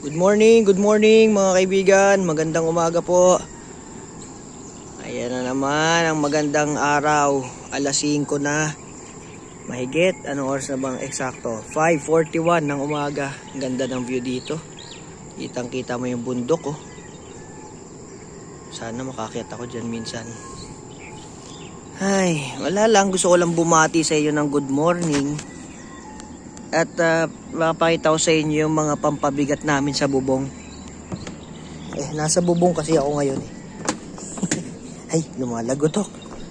Good morning mga kaibigan. Magandang umaga po. Ayan na naman ang magandang araw. Alas 5 na. Mahigit. Anong oras na bang eksakto? 5:41 ng umaga. Ang ganda ng view dito. Kitang kita mo yung bundok oh. Sana makakyat ako dyan minsan. Ay, wala lang. Gusto ko lang bumati sa iyo ng good morning. At makapakita ko sa inyo yung mga pampabigat namin sa bubong. Nasa bubong kasi ako ngayon eh. Ay, lumalago to.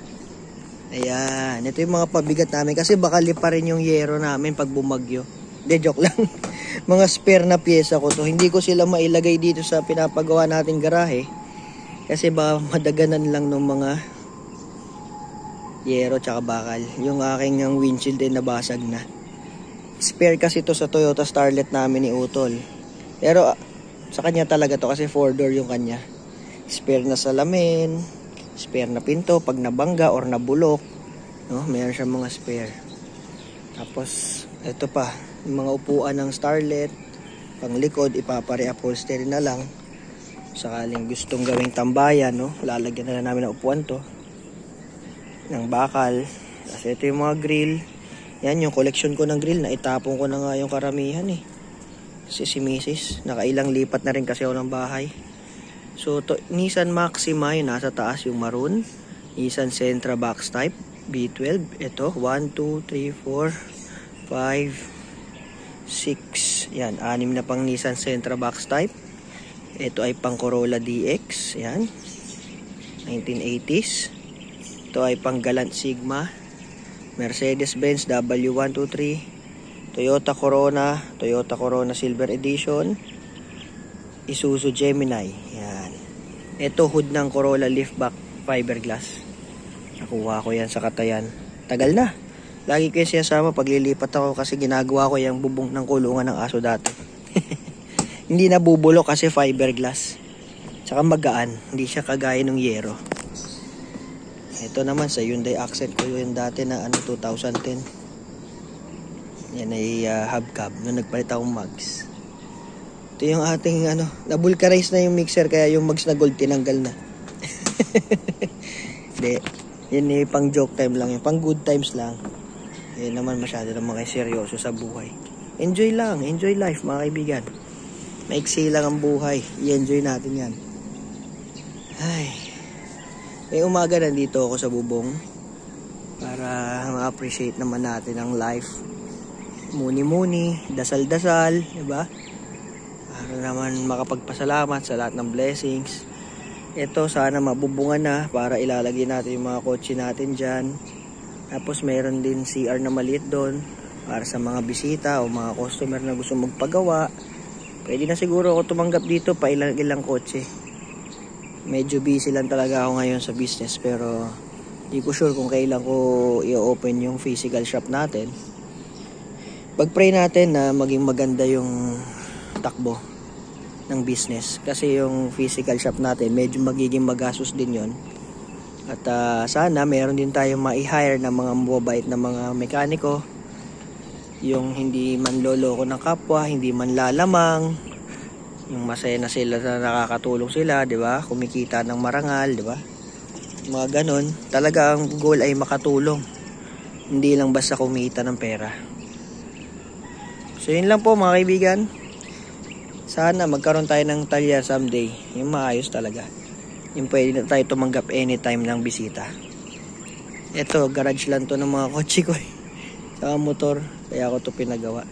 Ayan, ito yung mga pabigat namin. Kasi baka lipa rin yung yero namin pag bumagyo. Hindi, joke lang. Mga spare na pyesa ko to. Hindi ko sila mailagay dito sa pinapagawa nating garahe. Kasi baka madaganan lang ng mga yero tsaka bakal. Yung aking windshield ay nabasag na. Spare kasi to sa Toyota Starlet namin ni Utol. Pero sa kanya talaga to kasi 4-door yung kanya. Spare na salamin, spare na pinto pag nabangga or nabulok, no? Meron siya mga spare. Tapos ito pa, yung mga upuan ng Starlet, pang likod ipapare-upholstery na lang. Sakaling gustong gawing tambayan, no? Lalagyan na lang namin ng upuan to. Ng bakal. Kasi ito yung mga grill. Yan yung collection ko ng grill na itapon ko na nga yung karamihan eh. Kasi si Mrs. nakailang lipat na rin kasi ako ng bahay. So Nissan Maxima yung nasa taas yung maroon. Nissan Sentra box type B12. Ito 1, 2, 3, 4, 5, 6. Yan, 6 na pang Nissan Sentra box type. Ito ay pang Corolla DX. Yan 1980s. Ito ay pang Galant Sigma, Mercedes-Benz W123, Toyota Corona Silver Edition, Isuzu Gemini. Yan. Ito hood ng Corolla liftback fiberglass. Nakuha ko yan sa Katayan. Tagal na. Lagi ko yung sinasama pag lilipat ako kasi ginagawa ko yung bubong ng kulungan ng aso dati. Hindi nabubulok kasi fiberglass. Tsaka magaan. Hindi siya kagaya ng yero. Ito naman sa Hyundai Accent ko yung dati na 2010. Yan ay hubcap nung nagpalit akong mags. Ito yung ating nabulkarize na yung mixer kaya yung mags na gold tinanggal na. Hindi. Yan ay pang joke time lang yun. Pang good times lang. Yan naman masyado naman kayo seryoso sa buhay. Enjoy lang. Enjoy life mga kaibigan. Maiksi lang ang buhay. I-enjoy natin yan. Ay. Umaga nandito ako sa bubong para ma-appreciate naman natin ang life. Muni-muni, dasal-dasal, diba? Para naman makapagpasalamat sa lahat ng blessings. Ito sana mabubungan na para ilalagay natin yung mga kotse natin dyan. Tapos mayroon din CR na maliit doon para sa mga bisita o mga customer na gusto magpagawa. Pwede na siguro ako tumanggap dito pa ilang kotse. Medyo busy lang talaga ako ngayon sa business pero di ko sure kung kailan ko i-open yung physical shop natin. Pag-pray natin na maging maganda yung takbo ng business kasi yung physical shop natin medyo magiging magastos din yon. At sana meron din tayong ma-hire na mga mababait na mga mekaniko, yung hindi man loloko ng kapwa, hindi man lalamang, yung masaya na sila na nakakatulong sila, di ba? Kumikita ng marangal, di ba? Mga ganon. Talaga ang goal ay makatulong. Hindi lang basta kumita ng pera. So yun lang po mga kaibigan. Sana magkaroon tayo ng talya someday. Yung maayos talaga. Yung pwede na tayo tumanggap anytime ng bisita. Ito, garage lang to ng mga kotse ko eh. Saka motor. Kaya ako to pinagawa.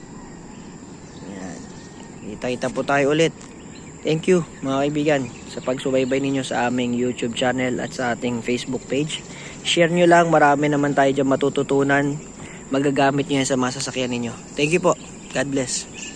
Kita-kita po tayo ulit. Thank you mga kaibigan sa pagsubaybay ninyo sa aming YouTube channel at sa ating Facebook page. Share nyo lang, marami naman tayo dyan matututunan. Magagamit nyo yan sa masasakyan ninyo. Thank you po. God bless.